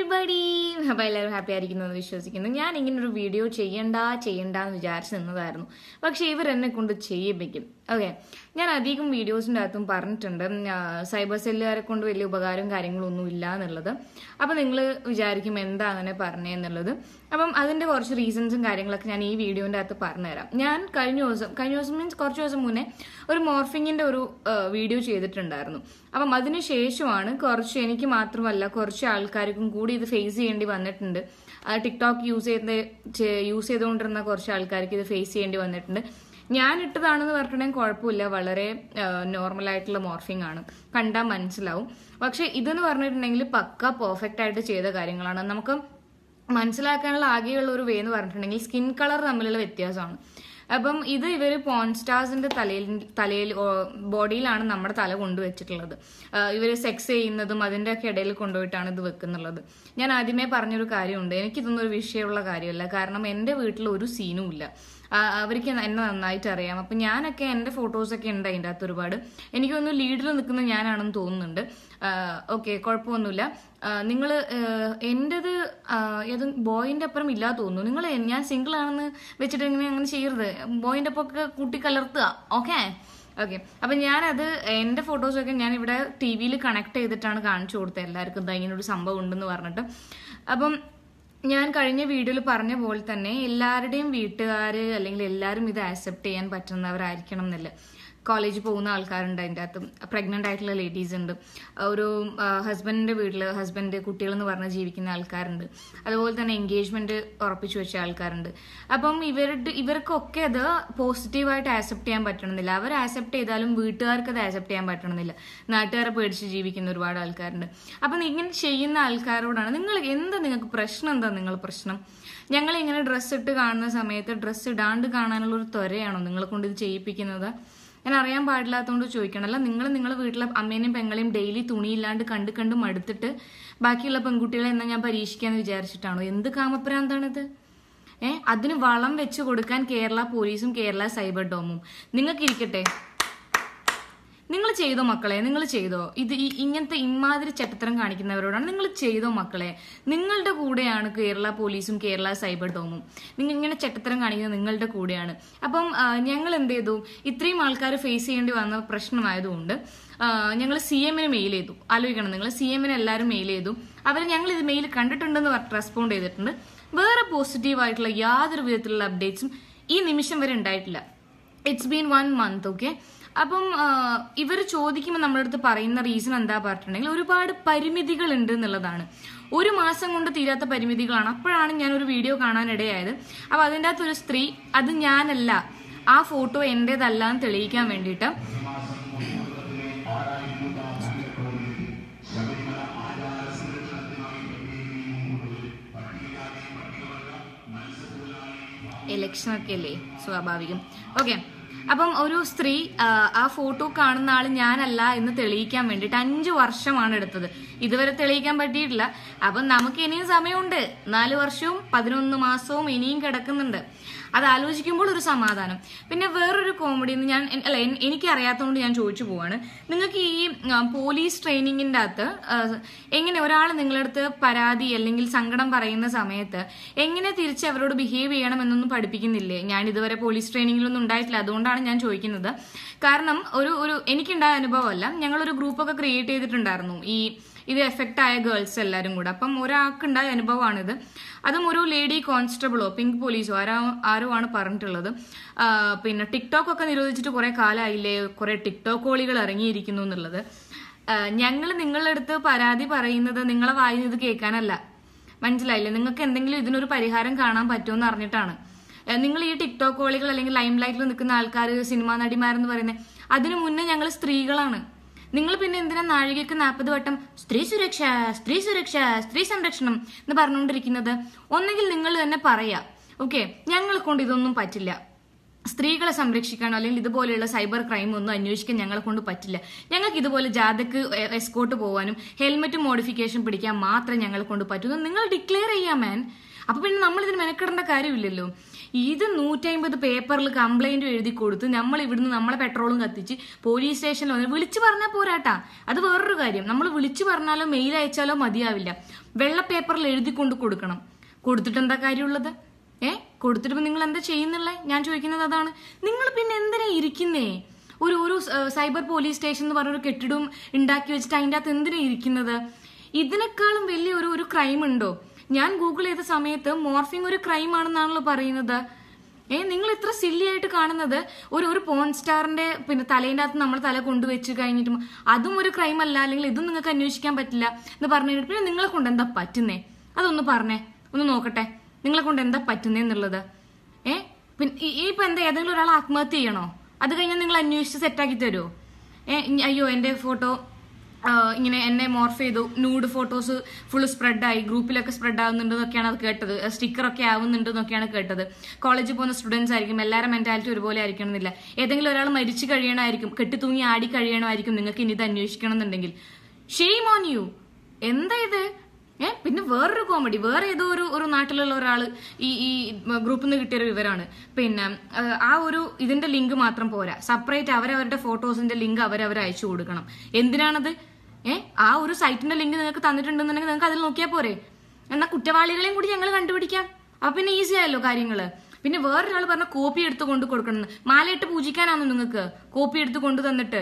everybody! അപ്പോൾ എല്ലാവരും happy ആയിരിക്കുന്നത് വിശ്വസിക്കുന്നു. ഞാൻ ഇങ്ങനൊരു വീഡിയോ ചെയ്യണ്ടെന്ന് വിചാരിച്ചു നിന്നതായിരുന്നു. പക്ഷെ ഇവരെന്നെ കൊണ്ട് ചെയ്യിപ്പിക്കും. ഓക്കെ, ഞാൻ അധികം വീഡിയോസിൻ്റെ അകത്തും പറഞ്ഞിട്ടുണ്ട് സൈബർ സെല്ലുകാരെ കൊണ്ട് വലിയ ഉപകാരവും കാര്യങ്ങളും ഒന്നും ഇല്ല എന്നുള്ളത്. അപ്പം നിങ്ങൾ വിചാരിക്കും എന്താ അങ്ങനെ പറഞ്ഞതെന്നുള്ളത്. അപ്പം അതിൻ്റെ കുറച്ച് റീസൺസും കാര്യങ്ങളൊക്കെ ഞാൻ ഈ വീഡിയോൻ്റെ അകത്ത് പറഞ്ഞുതരാം. ഞാൻ കഴിഞ്ഞ ദിവസം മീൻസ് കുറച്ച് ദിവസം മുന്നേ ഒരു മോർഫിങ്ങിൻ്റെ ഒരു വീഡിയോ ചെയ്തിട്ടുണ്ടായിരുന്നു. അപ്പം അതിന് ശേഷമാണ് എനിക്ക് മാത്രമല്ല കുറച്ച് ആൾക്കാർക്കും കൂടി ഇത് ഫേസ് ചെയ്യേണ്ടി വന്നിട്ടുണ്ട്. ടിക്ടോക്ക് യൂസ് ചെയ്തുകൊണ്ടിരുന്ന കുറച്ച് ആൾക്കാർക്ക് ഇത് ഫേസ് ചെയ്യേണ്ടി വന്നിട്ടുണ്ട്. ഞാൻ ഇട്ടതാണെന്ന് പറഞ്ഞിട്ടുണ്ടെങ്കിൽ കുഴപ്പമില്ല, വളരെ നോർമൽ ആയിട്ടുള്ള മോർഫിംഗ് ആണ്, കണ്ടാൽ മനസ്സിലാവും. പക്ഷെ ഇതെന്ന് പറഞ്ഞിട്ടുണ്ടെങ്കിൽ പക്ക പെർഫെക്റ്റ് ആയിട്ട് ചെയ്ത കാര്യങ്ങളാണ്. നമുക്ക് മനസ്സിലാക്കാനുള്ള ആകെയുള്ള ഒരു വേ എന്ന് പറഞ്ഞിട്ടുണ്ടെങ്കിൽ സ്കിൻ കളർ തമ്മിലുള്ള വ്യത്യാസമാണ്. അപ്പം ഇത് ഇവര് പോൺ സ്റ്റാർസിന്റെ തലയിൽ ബോഡിയിലാണ് നമ്മുടെ തല കൊണ്ടുവച്ചിട്ടുള്ളത്. ഇവര് സെക്സ് ചെയ്യുന്നതും അതിന്റെ ഒക്കെ ഇടയിൽ കൊണ്ടുപോയിട്ടാണ് ഇത് വെക്കുന്നുള്ളത്. ഞാൻ ആദ്യമേ പറഞ്ഞൊരു കാര്യമുണ്ട്, എനിക്കിതൊന്നും ഒരു വിഷയമുള്ള കാര്യമല്ല. കാരണം എന്റെ വീട്ടിൽ ഒരു സീനും ഇല്ല. അവർക്ക് എന്നെ നന്നായിട്ട് അറിയാം. അപ്പം ഞാനൊക്കെ എൻ്റെ ഫോട്ടോസൊക്കെ ഉണ്ട് അതിൻ്റെ അകത്ത് ഒരുപാട്. എനിക്കൊന്ന് ലീഡിൽ നിൽക്കുന്നത് ഞാനാണെന്ന് തോന്നുന്നുണ്ട്. ഓക്കെ, കുഴപ്പമൊന്നുമില്ല. നിങ്ങൾ എൻ്റെത് ഏതും ബോയിൻ്റെ അപ്പുറം ഇല്ലാതെ തോന്നുന്നു. നിങ്ങൾ ഞാൻ സിംഗിൾ ആണെന്ന് വെച്ചിട്ട് അങ്ങനെ ചെയ്യരുത്. ബോയിൻ്റെ ഒപ്പം ഒക്കെ കൂട്ടി കലർത്തുക. ഓക്കെ. അപ്പം ഞാനത് എൻ്റെ ഫോട്ടോസൊക്കെ ഞാൻ ഇവിടെ ടി വിയിൽ കണക്ട് ചെയ്തിട്ടാണ് കാണിച്ചു കൊടുത്തത് എല്ലാവർക്കും, ഇതാ ഇങ്ങനെ ഒരു സംഭവം ഉണ്ടെന്ന് പറഞ്ഞിട്ട്. അപ്പം ഞാൻ കഴിഞ്ഞ വീഡിയോയിൽ പറഞ്ഞ പോലെ തന്നെ എല്ലാവരുടെയും വീട്ടുകാർ അല്ലെങ്കിൽ എല്ലാവരും ഇത് ആക്സെപ്റ്റ് ചെയ്യാൻ പറ്റുന്നവരായിരിക്കണം എന്നില്ല. കോളേജിൽ പോകുന്ന ആൾക്കാരുണ്ട്, അതിൻ്റെ അകത്ത് പ്രഗ്നന്റ് ആയിട്ടുള്ള ലേഡീസ് ഉണ്ട്, ഒരു ഹസ്ബൻഡിന്റെ വീട്ടിൽ കുട്ടികളെന്ന് പറഞ്ഞ് ജീവിക്കുന്ന ആൾക്കാരുണ്ട്, അതുപോലെ തന്നെ എൻഗേജ്മെന്റ് ഉറപ്പിച്ചു വെച്ച ആൾക്കാരുണ്ട്. അപ്പം ഇവർക്കൊക്കെ അത് പോസിറ്റീവായിട്ട് ആക്സെപ്റ്റ് ചെയ്യാൻ പറ്റണമെന്നില്ല. അവർ ആക്സെപ്റ്റ് ചെയ്താലും വീട്ടുകാർക്ക് അത് ആക്സെപ്റ്റ് ചെയ്യാൻ പറ്റണമെന്നില്ല. നാട്ടുകാരെ പേടിച്ച് ജീവിക്കുന്ന ഒരുപാട് ആൾക്കാരുണ്ട്. അപ്പം ഇങ്ങനെ ചെയ്യുന്ന ആൾക്കാരോടാണ് നിങ്ങൾക്ക് പ്രശ്നം എന്താ? ഞങ്ങൾ ഇങ്ങനെ ഡ്രസ്സ് ഇട്ട് കാണുന്ന സമയത്ത് ഡ്രസ്സ് ഇടാണ്ട് കാണാനുള്ള ഒരു ത്വരയാണോ നിങ്ങളെ കൊണ്ട് ഇത് ചെയ്യിപ്പിക്കുന്നത്? ഞാൻ അറിയാൻ പാടില്ലാത്തതുകൊണ്ട് ചോദിക്കണമല്ല. നിങ്ങളുടെ വീട്ടിലെ അമ്മേനെയും പെങ്ങളെയും ഡെയിലി തുണിയില്ലാണ്ട് കണ്ട് മടുത്തിട്ട് ബാക്കിയുള്ള പെൺകുട്ടികളെ എന്നാ ഞാൻ പരീക്ഷിക്കാന്ന് വിചാരിച്ചിട്ടാണോ? എന്ത് കാമപ്രാന്താണിത്? അതിന് വളം വെച്ച് കൊടുക്കാൻ കേരള പോലീസും കേരള സൈബർ ഡോമും. നിങ്ങൾക്കിരിക്കട്ടെ, നിങ്ങൾ ചെയ്തോ മക്കളെ, നിങ്ങൾ ചെയ്തോ. ഇത് ഇങ്ങനത്തെ ഇമാതിരി ചട്ടത്തരം കാണിക്കുന്നവരോടാണ് നിങ്ങൾ ചെയ്തോ മക്കളെ. നിങ്ങളുടെ കൂടെയാണ് കേരള പോലീസും കേരള സൈബർ ഡോമും. നിങ്ങൾ ഇങ്ങനെ ചട്ടത്തരം കാണിക്കുന്നത് നിങ്ങളുടെ കൂടെയാണ്. അപ്പം ഞങ്ങൾ എന്ത് ചെയ്തു? ഇത്രയും ആൾക്കാർ ഫേസ് ചെയ്യേണ്ടി വന്ന പ്രശ്നമായതുകൊണ്ട് ഞങ്ങൾ CM മെയിൽ ചെയ്തു. ആലോചിക്കണം, നിങ്ങൾ CM എല്ലാവരും മെയിൽ ചെയ്തു. ഞങ്ങൾ ഇത് മെയിൽ കണ്ടിട്ടുണ്ടെന്ന് റെസ്പോണ്ട് ചെയ്തിട്ടുണ്ട്. വേറെ പോസിറ്റീവായിട്ടുള്ള യാതൊരു വിധത്തിലുള്ള അപ്ഡേറ്റ്സും ഈ നിമിഷം വരെ ഉണ്ടായിട്ടില്ല. It's been 1 month. ഓക്കെ. അപ്പം ഇവർ ചോദിക്കുമ്പോൾ നമ്മുടെ അടുത്ത് പറയുന്ന റീസൺ എന്താ പറഞ്ഞിട്ടുണ്ടെങ്കിൽ ഒരുപാട് പരിമിതികൾ ഉണ്ട് എന്നുള്ളതാണ്. 1 മാസം കൊണ്ട് തീരാത്ത പരിമിതികളാണ്. അപ്പോഴാണ് ഞാനൊരു വീഡിയോ കാണാനിടയായത്. അപ്പൊ അതിൻ്റെ അകത്തൊരു സ്ത്രീ, അത് ഞാനല്ല, ആ ഫോട്ടോ എന്റേതല്ല എന്ന് തെളിയിക്കാൻ വേണ്ടിയിട്ട് ഇലക്ഷനൊക്കെ അല്ലേ, സ്വാഭാവികം. ഓക്കെ. അപ്പം ഒരു സ്ത്രീ ആ ഫോട്ടോ കാണുന്ന ആള് ഞാനല്ല എന്ന് തെളിയിക്കാൻ വേണ്ടിയിട്ട് 5 വർഷമാണ് എടുത്തത്. ഇതുവരെ തെളിയിക്കാൻ പറ്റിയിട്ടില്ല. അപ്പം നമുക്ക് ഇനിയും സമയമുണ്ട്. 4 വർഷവും 11 മാസവും ഇനിയും കിടക്കുന്നുണ്ട്. അത് ആലോചിക്കുമ്പോൾ ഒരു സമാധാനം. പിന്നെ വേറൊരു കോമഡി എനിക്ക് അറിയാത്തതുകൊണ്ട് ഞാൻ ചോദിച്ചു പോവാണ്. നിങ്ങൾക്ക് ഈ പോലീസ് ട്രെയിനിങ്ങിന്റെ അകത്ത് എങ്ങനെ ഒരാൾ നിങ്ങളുടെ അടുത്ത് പരാതി അല്ലെങ്കിൽ സങ്കടം പറയുന്ന സമയത്ത് എങ്ങനെ തിരിച്ച് അവരോട് ബിഹേവ് ചെയ്യണം എന്നൊന്നും പഠിപ്പിക്കുന്നില്ലേ? ഞാൻ ഇതുവരെ പോലീസ് ട്രെയിനിങ്ങിലൊന്നും ഉണ്ടായിട്ടില്ല, അതുകൊണ്ടാണ് ഞാൻ ചോദിക്കുന്നത്. കാരണം എനിക്കുണ്ടായ അനുഭവമല്ല, ഞങ്ങളൊരു ഗ്രൂപ്പൊക്കെ ക്രിയേറ്റ് ചെയ്തിട്ടുണ്ടായിരുന്നു ഇത് എഫക്റ്റ് ആയ ഗേൾസ് എല്ലാവരും കൂടെ. അപ്പം ഒരാൾക്കുണ്ടായ അനുഭവമാണിത്. അതും ഒരു ലേഡി കോൺസ്റ്റബിളോ പിങ്ക് പോലീസോ ആരോ ആണ് പറഞ്ഞിട്ടുള്ളത്. പിന്നെ ടിക്ടോക്ക് ഒക്കെ നിരോധിച്ചിട്ട് കുറെ കാലമായില്ലേ, കുറെ ടിക്ടോക്ക് കോളികൾ ഇറങ്ങിയിരിക്കുന്നു എന്നുള്ളത്. ഞങ്ങൾ നിങ്ങളുടെ അടുത്ത് പരാതി പറയുന്നത് നിങ്ങളെ വായിൽ ഇത് കേൾക്കാനല്ല, മനസ്സിലായില്ലേ? നിങ്ങൾക്ക് എന്തെങ്കിലും ഇതിനൊരു പരിഹാരം കാണാൻ പറ്റുമെന്ന് അറിഞ്ഞിട്ടാണ്. നിങ്ങൾ ഈ ടിക്ടോക്ക് കോളികൾ അല്ലെങ്കിൽ ലൈം ലൈറ്റിൽ നിൽക്കുന്ന ആൾക്കാർ, സിനിമാ നടിമാരെന്ന് പറയുന്നത്, അതിനു മുന്നേ ഞങ്ങൾ സ്ത്രീകളാണ്. നിങ്ങൾ പിന്നെ എന്തിനാ നാഴികയ്ക്ക് 40 വട്ടം സ്ത്രീ സുരക്ഷ, സ്ത്രീ സുരക്ഷ, സ്ത്രീ സംരക്ഷണം എന്ന് പറഞ്ഞുകൊണ്ടിരിക്കുന്നത്? ഒന്നെങ്കിൽ നിങ്ങൾ തന്നെ പറയാ, ഓക്കെ, ഞങ്ങളെ കൊണ്ട് ഇതൊന്നും പറ്റില്ല, സ്ത്രീകളെ സംരക്ഷിക്കാനോ അല്ലെങ്കിൽ ഇതുപോലെയുള്ള സൈബർ ക്രൈം ഒന്നും അന്വേഷിക്കാൻ ഞങ്ങളെ കൊണ്ട് പറ്റില്ല. ഞങ്ങൾക്ക് ഇതുപോലെ ജാഥക്ക് എസ്കോർട്ട് പോകാനും ഹെൽമെറ്റ് മോഡിഫിക്കേഷൻ പിടിക്കാൻ മാത്രമേ ഞങ്ങളെ കൊണ്ട് പറ്റൂ. നിങ്ങൾ ഡിക്ലെയർ ചെയ്യാം മാൻ. അപ്പൊ പിന്നെ നമ്മൾ ഇതിന് മെനക്കെടേണ്ട കാര്യമില്ലല്ലോ. ഇത് 150 പേപ്പറിൽ കംപ്ലൈന്റ് എഴുതി കൊടുത്ത് നമ്മൾ ഇവിടുന്ന് നമ്മളെ പെട്രോളും കത്തിച്ച് പോലീസ് സ്റ്റേഷനിൽ വന്ന് വിളിച്ചു പറഞ്ഞാൽ പോരാട്ടാ. അത് വേറൊരു കാര്യം. നമ്മൾ വിളിച്ചു പറഞ്ഞാലോ മെയിൽ അയച്ചാലോ മതിയാവില്ല. വെള്ള പേപ്പറിൽ എഴുതി കൊണ്ട് കൊടുക്കണം. കൊടുത്തിട്ട് എന്താ കാര്യമുള്ളത്? കൊടുത്തിട്ട് നിങ്ങൾ എന്താ ചെയ്യുന്നുള്ളേ? ഞാൻ ചോദിക്കുന്നത് അതാണ്. നിങ്ങൾ പിന്നെ എന്തിനാ ഇരിക്കുന്നേ? ഒരു സൈബർ പോലീസ് സ്റ്റേഷൻ എന്ന് പറഞ്ഞൊരു കെട്ടിടവും ഉണ്ടാക്കി വെച്ചിട്ട് അതിൻ്റെ അകത്ത് എന്തിനാ ഇരിക്കുന്നത്? ഇതിനേക്കാളും വലിയ ഒരു ക്രൈം ഉണ്ടോ? ഞാൻ ഗൂഗിൾ ചെയ്ത സമയത്ത് മോർഫിംഗ് ഒരു ക്രൈം ആണെന്നാണല്ലോ പറയുന്നത്. നിങ്ങൾ ഇത്ര സില്ലി ആയിട്ട് കാണുന്നത് ഒരു പോൺ സ്റ്റാറിന്റെ പിന്നെ തലേൻ്റെ അകത്ത് നമ്മൾ തല കൊണ്ടുവച്ച് കഴിഞ്ഞിട്ടും അതും ഒരു ക്രൈം അല്ല, അല്ലെങ്കിൽ ഇതും നിങ്ങൾക്ക് അന്വേഷിക്കാൻ പറ്റില്ല എന്ന് പറഞ്ഞു കഴിഞ്ഞിട്ട് പിന്നെ നിങ്ങളെ കൊണ്ട് എന്താ പറ്റുന്നേ? അതൊന്ന് പറഞ്ഞേ, ഒന്ന് നോക്കട്ടെ നിങ്ങളെ കൊണ്ട് എന്താ പറ്റുന്നേ എന്നുള്ളത്. പിന്നെ ഇപ്പൊ എന്താ ഏതെങ്കിലും ഒരാൾ ആത്മഹത്യ ചെയ്യണോ? അത് കഴിഞ്ഞാൽ നിങ്ങൾ അന്വേഷിച്ച് സെറ്റാക്കി തരുമോ? അയ്യോ എന്റെ ഫോട്ടോ ഇങ്ങനെ എന്നെ മോർഫ് ചെയ്തു, ന്യൂഡ് ഫോട്ടോസ് ഫുൾ സ്പ്രെഡായി, ഗ്രൂപ്പിലൊക്കെ സ്പ്രെഡ് ആവുന്നുണ്ടെന്നൊക്കെയാണ് അത് കേട്ടത്, സ്റ്റിക്കറൊക്കെ ആവുന്നുണ്ടെന്നൊക്കെയാണ് കേട്ടത്. കോളേജിൽ പോകുന്ന സ്റ്റുഡൻസ് ആയിരിക്കും, എല്ലാവരും മെന്റാലിറ്റി ഒരുപോലെ ആയിരിക്കണം എന്നില്ല. ഏതെങ്കിലും ഒരാൾ മരിച്ചു കഴിയണമായിരിക്കും, കെട്ടിത്തൂങ്ങി ആടി കഴിയണമായിരിക്കും. നിങ്ങൾക്ക് ഇനി ഇത് അന്വേഷിക്കണം എന്നുണ്ടെങ്കിൽ ഷെയിം ഓൺ യു. എന്താ ഇത്? പിന്നെ വേറൊരു കോമഡി, വേറെ ഏതോ ഒരു നാട്ടിലുള്ള ഒരാള് ഈ ഗ്രൂപ്പിൽ നിന്ന് കിട്ടിയൊരു വിവരമാണ്. പിന്നെ ഇതിന്റെ ലിങ്ക് മാത്രം പോരാ, സെപ്പറേറ്റ് അവരവരുടെ ഫോട്ടോസിന്റെ ലിങ്ക് അവരവർ അയച്ചു കൊടുക്കണം. എന്തിനാണത്? ആ ഒരു സൈറ്റിന്റെ ലിങ്ക് നിങ്ങൾക്ക് തന്നിട്ടുണ്ടെന്നുണ്ടെങ്കിൽ നിങ്ങൾക്ക് അതിൽ നോക്കിയാൽ പോരെ? എന്നാൽ കുറ്റവാളികളെയും കൂടി ഞങ്ങൾ കണ്ടുപിടിക്കാം. അപ്പൊ പിന്നെ ഈസി ആയല്ലോ കാര്യങ്ങള്. പിന്നെ വേറൊരാൾ പറഞ്ഞ കോപ്പി എടുത്ത് കൊണ്ട് കൊടുക്കണം. മാലയിട്ട് പൂജിക്കാനാണോ നിങ്ങൾക്ക് കോപ്പി എടുത്ത് കൊണ്ടു തന്നിട്ട്?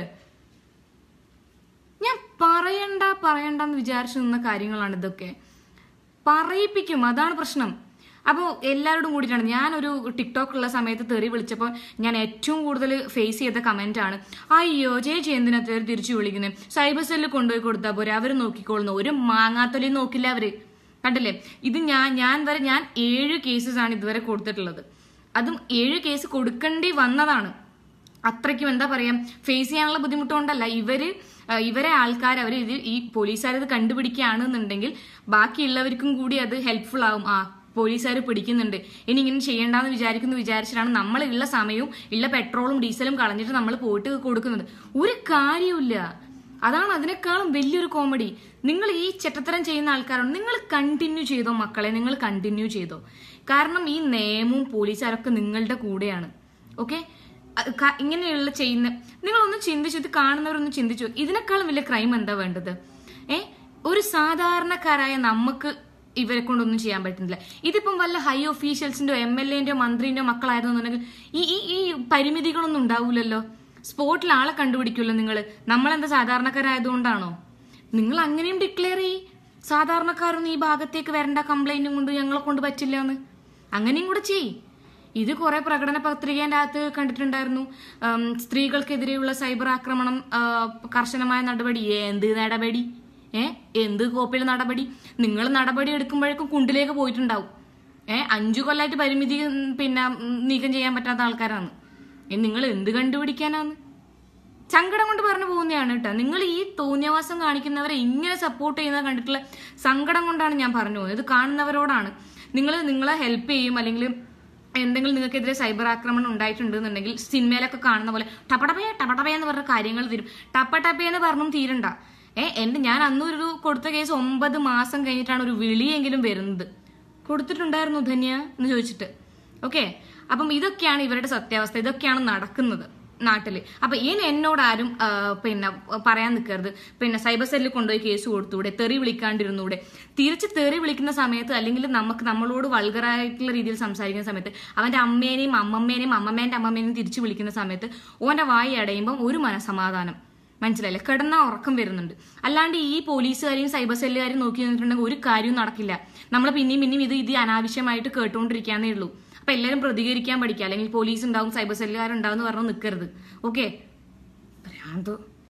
ഞാൻ പറയണ്ടെന്ന് വിചാരിച്ചു നിന്ന കാര്യങ്ങളാണ് ഇതൊക്കെ. പറയിപ്പിക്കും, അതാണ് പ്രശ്നം. അപ്പോൾ എല്ലാവരോടും കൂടിയിട്ടാണ്. ഞാനൊരു ടിക്ടോക്കുള്ള സമയത്ത് തെറി വിളിച്ചപ്പോൾ ഞാൻ ഏറ്റവും കൂടുതൽ ഫേസ് ചെയ്ത കമന്റ് ആണ്, അയ്യോ ചേച്ചി എന്തിനാ തെറി തിരിച്ചു വിളിക്കുന്നത്, സൈബർ സെല്ലിൽ കൊണ്ടുപോയി കൊടുത്താൽ പോരെ, അവർ നോക്കിക്കോളുന്നു. ഒരു മാങ്ങാത്തൊലി നോക്കില്ല അവര്. കണ്ടില്ലേ? ഇത് ഞാൻ 7 കേസസ് ആണ് ഇതുവരെ കൊടുത്തിട്ടുള്ളത്. അതും 7 കേസ് കൊടുക്കേണ്ടി വന്നതാണ്. അത്രയ്ക്കും എന്താ പറയാ, ഫേസ് ചെയ്യാനുള്ള ബുദ്ധിമുട്ടുകൊണ്ടല്ല. ഇവരെ ആൾക്കാർ ഈ പോലീസുകാർ ഇത് കണ്ടുപിടിക്കുകയാണെന്നുണ്ടെങ്കിൽ ബാക്കിയുള്ളവർക്കും കൂടി അത് ഹെൽപ്ഫുൾ ആവും. പോലീസുകാർ പിടിക്കുന്നുണ്ട്, ഇനി ഇങ്ങനെ ചെയ്യേണ്ടെന്ന് വിചാരിച്ചിട്ടാണ് നമ്മൾ ഉള്ള സമയവും ഉള്ള പെട്രോളും ഡീസലും കളഞ്ഞിട്ട് നമ്മൾ പോയിട്ട് കൊടുക്കുന്നത്. ഒരു കാര്യമില്ല. അതാണ് അതിനേക്കാളും വലിയൊരു കോമഡി. നിങ്ങൾ ഈ ചെറ്റത്തരം ചെയ്യുന്ന ആൾക്കാരാണ്. നിങ്ങൾ കണ്ടിന്യൂ ചെയ്തോ മക്കളെ, നിങ്ങൾ കണ്ടിന്യൂ ചെയ്തോ. കാരണം ഈ നിയമവും പോലീസുകാരൊക്കെ നിങ്ങളുടെ കൂടെയാണ്. ഓക്കെ, ഇങ്ങനെയുള്ള ചെയ്യുന്ന നിങ്ങളൊന്ന് ചിന്തിച്ചു, ഇത് കാണുന്നവരൊന്ന് ചിന്തിച്ചു, ഇതിനേക്കാളും വലിയ ക്രൈം എന്താ വേണ്ടത്? ഒരു സാധാരണക്കാരായ നമുക്ക് ഇവരെ കൊണ്ടൊന്നും ചെയ്യാൻ പറ്റുന്നില്ല. ഇതിപ്പം വല്ല ഹൈ ഒഫീഷ്യൽസിന്റെയോ MLA-ന്റെയോ മന്ത്രിന്റെയോ മക്കളായിരുന്നുണ്ടെങ്കിൽ ഈ പരിമിതികളൊന്നും ഉണ്ടാവൂലല്ലോ. സ്പോട്ടിൽ ആളെ കണ്ടുപിടിക്കുമല്ലോ നിങ്ങൾ. നമ്മളെന്താ സാധാരണക്കാരായതുകൊണ്ടാണോ? നിങ്ങൾ അങ്ങനെയും ഡിക്ലെയർ ചെയ്യ്, സാധാരണക്കാരൊന്നും ഈ ഭാഗത്തേക്ക് വരേണ്ട, കംപ്ലൈന്റും കൊണ്ട് ഞങ്ങളെ കൊണ്ട് പറ്റില്ല എന്ന് അങ്ങനെയും കൂടെ ചെയ്യ്. ഇത് കുറെ പ്രകടന പത്രികേന്റെ അകത്ത് കണ്ടിട്ടുണ്ടായിരുന്നു. സ്ത്രീകൾക്കെതിരെയുള്ള സൈബർ ആക്രമണം കർശനമായ നടപടി. എന്ത് നടപടി? എന്ത് കോപ്പിൽ നടപടി? നിങ്ങൾ നടപടി എടുക്കുമ്പോഴേക്കും കുണ്ടിലേക്ക് പോയിട്ടുണ്ടാവും. 5 കൊല്ലമായിട്ട് പരിമിതി പിന്നെ നീക്കം ചെയ്യാൻ പറ്റാത്ത ആൾക്കാരാണ്. നിങ്ങൾ എന്ത് കണ്ടുപിടിക്കാനാന്ന്? സങ്കടം കൊണ്ട് പറഞ്ഞു പോകുന്നതാണ് കേട്ടോ. നിങ്ങൾ ഈ തോന്നിയവാസം കാണിക്കുന്നവരെ ഇങ്ങനെ സപ്പോർട്ട് ചെയ്യുന്നത് കണ്ടിട്ടുള്ള സങ്കടം കൊണ്ടാണ് ഞാൻ പറഞ്ഞു പോകുന്നത്. ഇത് കാണുന്നവരോടാണ്. നിങ്ങളെ ഹെൽപ്പ് ചെയ്യും, അല്ലെങ്കിൽ എന്തെങ്കിലും നിങ്ങൾക്കെതിരെ സൈബർ ആക്രമണം ഉണ്ടായിട്ടുണ്ടെന്നുണ്ടെങ്കിൽ സിനിമയിലൊക്കെ കാണുന്ന പോലെ ടപടപേ എന്ന് പറഞ്ഞ കാര്യങ്ങൾ തീരും. ടപ്പേന്ന് പറഞ്ഞും തീരണ്ട. ഞാൻ അന്നൊരു കൊടുത്ത കേസ് 9 മാസം കഴിഞ്ഞിട്ടാണ് ഒരു വിളിയെങ്കിലും വരുന്നത്. കൊടുത്തിട്ടുണ്ടായിരുന്നു ധന്യ എന്ന് ചോദിച്ചിട്ട്. ഓക്കെ, അപ്പം ഇതൊക്കെയാണ് ഇവരുടെ സത്യാവസ്ഥ, ഇതൊക്കെയാണ് നടക്കുന്നത് നാട്ടില്. അപ്പൊ എന്നോട് ആരും പിന്നെ പറയാൻ നിൽക്കരുത്, പിന്നെ സൈബർ സെല്ലിൽ കൊണ്ടുപോയി കേസ് കൊടുത്തൂടെ, തെറി വിളിക്കാണ്ടിരുന്നൂടെ. തിരിച്ച് തെറി വിളിക്കുന്ന സമയത്ത്, അല്ലെങ്കിൽ നമ്മളോട് വൾഗറായിട്ടുള്ള രീതിയിൽ സംസാരിക്കുന്ന സമയത്ത്, അവന്റെ അമ്മേനെയും അമ്മമ്മേന്റെ അമ്മമ്മേനെയും തിരിച്ചു വിളിക്കുന്ന സമയത്ത് ഓന്റെ വായി അടയുമ്പോൾ ഒരു മനസമാധാനം. മനസ്സിലായില്ലേ? കിടന്ന ഉറക്കം വരുന്നുണ്ട്. അല്ലാണ്ട് ഈ പോലീസുകാരെയും സൈബർ സെല്ലുകാരെയും നോക്കി നിന്നിട്ടുണ്ടെങ്കിൽ ഒരു കാര്യവും നടക്കില്ല. നമ്മൾ പിന്നെയും ഇത് അനാവശ്യമായിട്ട് കേട്ടുകൊണ്ടിരിക്കാന്നേ ഉള്ളൂ. അപ്പൊ എല്ലാവരും പ്രതികരിക്കാൻ പഠിക്കുക, അല്ലെങ്കിൽ പോലീസ് ഉണ്ടാവും, സൈബർ സെല്ലുകാരുണ്ടാവും എന്ന് പറഞ്ഞു നിൽക്കരുത്. ഓക്കെ,